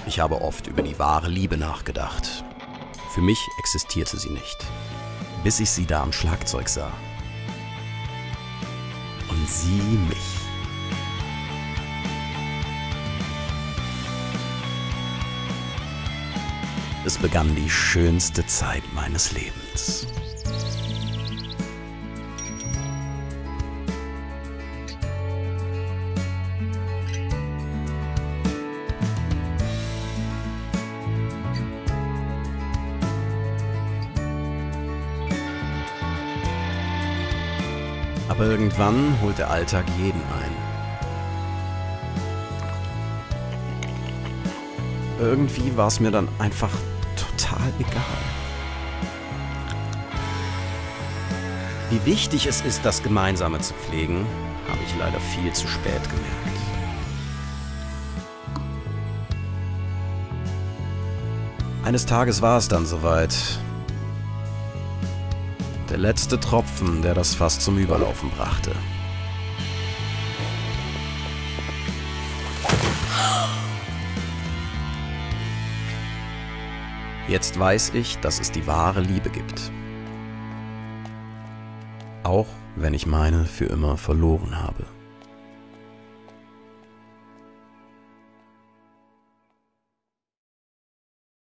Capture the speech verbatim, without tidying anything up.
Ich habe oft über die wahre Liebe nachgedacht. Für mich existierte sie nicht, bis ich sie da am Schlagzeug sah. Und sie mich. Es begann die schönste Zeit meines Lebens. Aber irgendwann holt der Alltag jeden ein. Irgendwie war es mir dann einfach total egal. Wie wichtig es ist, das Gemeinsame zu pflegen, habe ich leider viel zu spät gemerkt. Eines Tages war es dann soweit. Der letzte Tropfen, der das Fass zum Überlaufen brachte. Jetzt weiß ich, dass es die wahre Liebe gibt. Auch wenn ich meine für immer verloren habe.